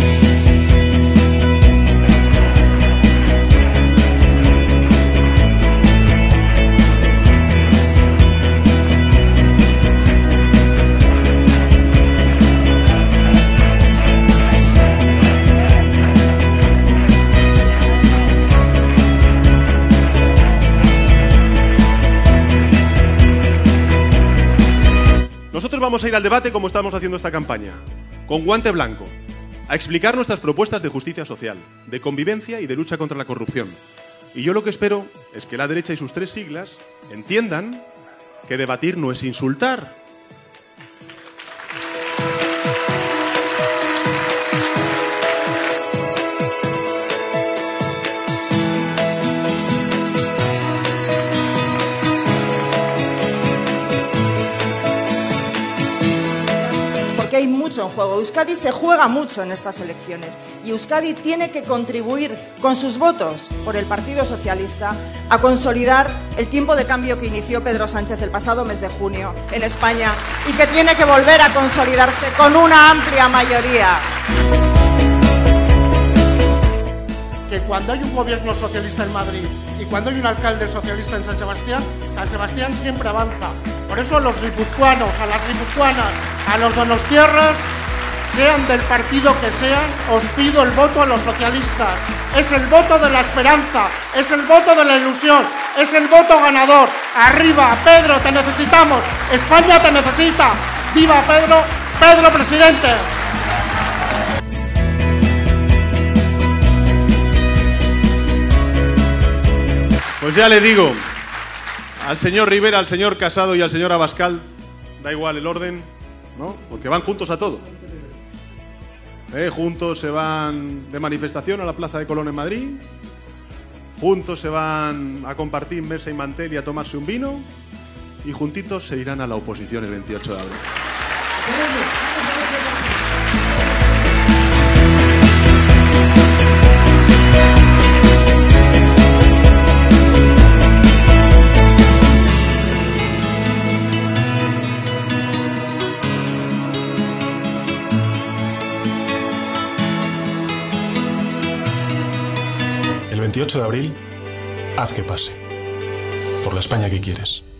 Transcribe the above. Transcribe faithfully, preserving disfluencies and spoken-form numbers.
Nosotros vamos a ir al debate como estamos haciendo esta campaña, con guante blanco, a explicar nuestras propuestas de justicia social, de convivencia y de lucha contra la corrupción. Y yo lo que espero es que la derecha y sus tres siglas entiendan que debatir no es insultar. Hay mucho en juego. Euskadi se juega mucho en estas elecciones y Euskadi tiene que contribuir con sus votos por el Partido Socialista a consolidar el tiempo de cambio que inició Pedro Sánchez el pasado mes de junio en España y que tiene que volver a consolidarse con una amplia mayoría. Que cuando hay un gobierno socialista en Madrid y cuando hay un alcalde socialista en San Sebastián, San Sebastián siempre avanza. Por eso los guipuzcoanos, a las guipuzcoanas, a los donostiarras, sean del partido que sean, os pido el voto a los socialistas. Es el voto de la esperanza, es el voto de la ilusión, es el voto ganador. Arriba, Pedro, te necesitamos. España te necesita. ¡Viva Pedro! ¡Pedro presidente! Pues ya le digo, al señor Rivera, al señor Casado y al señor Abascal, da igual el orden, ¿no? Porque van juntos a todo. Eh, juntos se van de manifestación a la Plaza de Colón en Madrid, juntos se van a compartir mesa y mantel y a tomarse un vino, y juntitos se irán a la oposición el veintiocho de abril. El veintiocho de abril, haz que pase. Por la España que quieres.